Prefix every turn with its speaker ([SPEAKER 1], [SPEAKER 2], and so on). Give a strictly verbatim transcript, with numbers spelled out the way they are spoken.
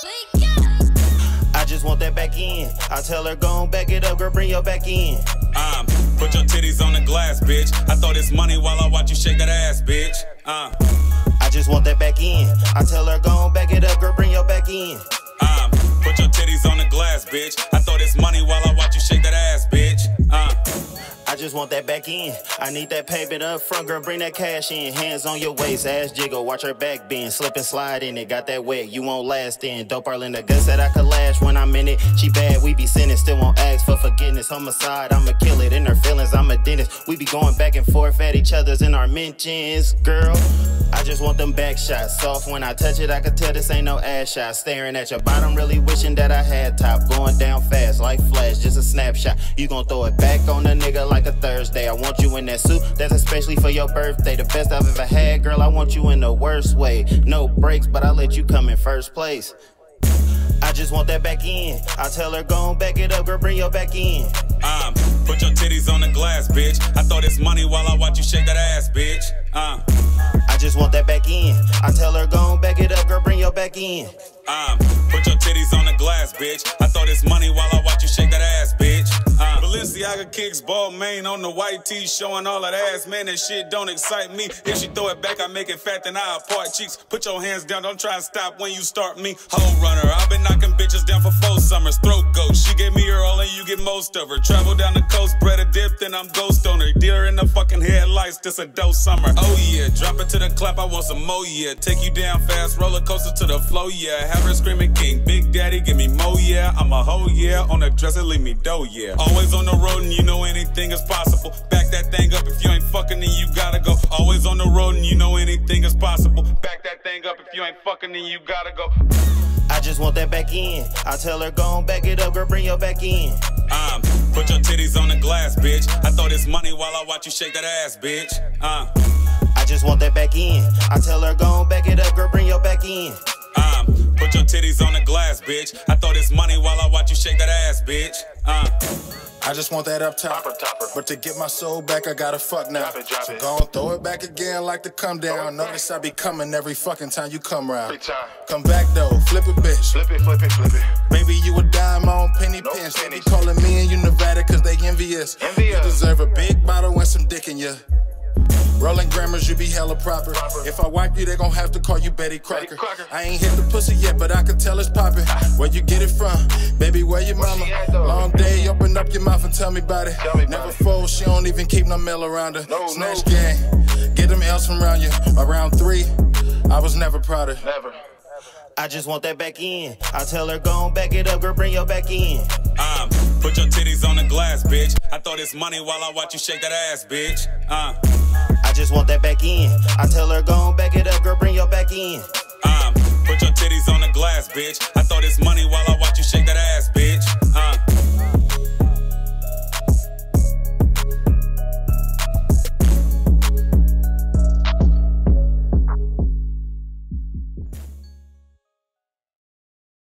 [SPEAKER 1] I just want that back in. I tell her, go on, back it up, girl, bring your back in.
[SPEAKER 2] Um, put your titties on the glass, bitch. I throw this money while I watch you shake that ass, bitch. Uh.
[SPEAKER 1] I just want that back in. I tell her, go on, back it up, girl, bring your back in.
[SPEAKER 2] Um, put your titties on the glass, bitch. I throw this money while I watch you shake that ass, bitch. Uh.
[SPEAKER 1] I just want that back in. I need that payment up front, girl, bring that cash in. Hands on your waist, ass jiggle, watch her back bend. Slip and slide in it, got that wet, you won't last in. Dope all in the guts that I could lash when I'm in it. She bad, we be sinning, still won't ask for forgiveness. Homicide, I'ma kill it, in her feelings, I'm a dentist. We be going back and forth at each other's in our mentions, girl. I just want them back shots. Soft when I touch it, I can tell this ain't no ass shot. Staring at your bottom, really wishing that I had top. Going down fast like flash, just a snapshot. You gon' throw it back on a nigga like a Thursday. I want you in that suit, that's especially for your birthday. The best I've ever had, girl, I want you in the worst way. No breaks, but I let you come in first place. I just want that back in. I tell her, go on, back it up, girl, bring your back in.
[SPEAKER 2] Um, put your titties on the glass, bitch. I throw this money while I watch you shake that ass, bitch. Uh.
[SPEAKER 1] I just want that back in. I tell her, go on, back it up, girl, bring your back in.
[SPEAKER 2] Um, put your titties on the glass, bitch. I throw this money while I watch you shake that ass, bitch. Uh, Balenciaga kicks, ball main on the white tee, showing all that ass, man, that shit don't excite me. If she throw it back, I make it fat, then I part cheeks. Put your hands down, don't try and stop when you start me. Hoe runner, I've been knocking bitches down for four summers. Throat goat, she gave me her all and you get most of her. Travel down the coast, bread a dip, then I'm ghost on her. Dealer in the fucking headlights, this a dope summer. Oh yeah, drop it to the clap, I want some more, yeah. Take you down fast, roller coaster to the flow, yeah. Have her screaming king, big daddy, give me mo, yeah. I'm a hoe, yeah. On the dresser, leave me dough, yeah. Always on the road and you know anything is possible. Back that thing up, if you ain't fucking then you gotta go. Always on the road and you know anything is possible. Back that thing up, if you ain't fucking then you gotta go.
[SPEAKER 1] I just want that back in. I tell her, go on, back it up, girl, bring your back in.
[SPEAKER 2] Um, put your titties on the glass, bitch. I throw this money while I watch you shake that ass, bitch. Uh.
[SPEAKER 1] I just want that back in. I tell her, go on, back it up, girl, bring your back in.
[SPEAKER 2] Um, put your titties on the glass, bitch. I throw this money while I watch you shake that ass, bitch. Uh.
[SPEAKER 3] I just want that up top,
[SPEAKER 4] topper, topper.
[SPEAKER 3] But to get my soul back, I gotta fuck now.
[SPEAKER 4] Drop it, drop
[SPEAKER 3] so
[SPEAKER 4] it.
[SPEAKER 3] go and throw it back again like the come down. Notice I be coming every fucking time you come round.
[SPEAKER 4] Every time.
[SPEAKER 3] Come back though, flip it, bitch.
[SPEAKER 4] Flip it, flip it, flip it.
[SPEAKER 3] Baby, you a dime on penny
[SPEAKER 4] No
[SPEAKER 3] pinch. They be
[SPEAKER 4] pennies.
[SPEAKER 3] calling me and you Nevada cause they envious.
[SPEAKER 4] Envious.
[SPEAKER 3] You deserve a big bottle and some dick in ya. Rolling grammars, you be hella proper.
[SPEAKER 4] Proper.
[SPEAKER 3] If I wipe you, they gon' have to call you Betty Crocker.
[SPEAKER 4] Betty Crocker.
[SPEAKER 3] I ain't hit the pussy yet, but I can tell it's poppin'. Where you get it from? Baby, where your mama?
[SPEAKER 4] she at, though?
[SPEAKER 3] Long day, open up your mouth and tell me about it.
[SPEAKER 4] Tell me
[SPEAKER 3] Never
[SPEAKER 4] about it.
[SPEAKER 3] fold, she don't even keep no mail around her.
[SPEAKER 4] No,
[SPEAKER 3] Snatch
[SPEAKER 4] no.
[SPEAKER 3] gang, get them L's from around you. Around three, I was never prouder.
[SPEAKER 4] Never.
[SPEAKER 1] I just want that back in. I tell her, go on, back it up, girl, bring your back in.
[SPEAKER 2] Um, put your titties on the glass, bitch. I throw this money while I watch you shake that ass, bitch. Uh.
[SPEAKER 1] I just want that back in. I tell her, go